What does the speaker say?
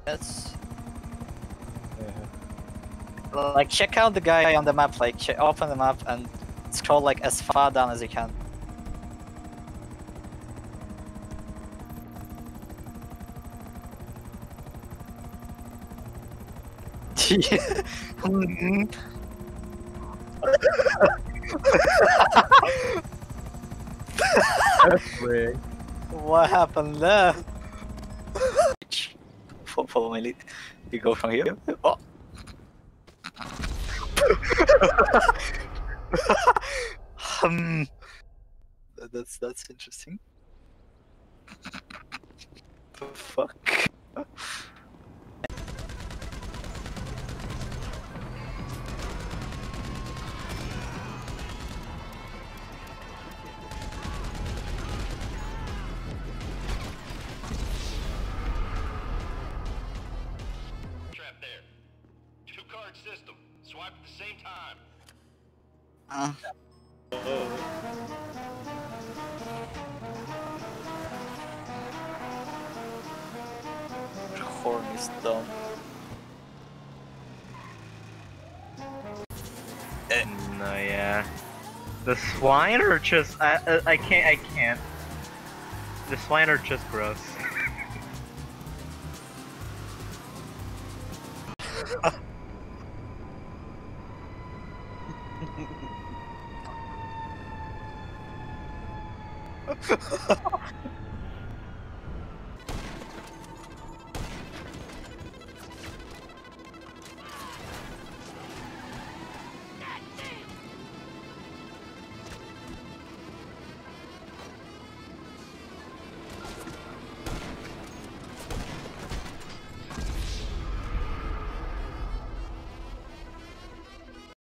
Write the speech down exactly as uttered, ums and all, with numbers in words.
It's Yeah. like check out the guy on the map. Like ch open the map and scroll like as far down as you can. That's weird. What happened there? Follow, follow my lead. You go from here. Oh. um, that's that's interesting. The fuck? Trap there. Two card system. Swipe at the same time. Uh. The horn is dumb. No, yeah. The swine are just I I, I can't I can't. The swine are just gross.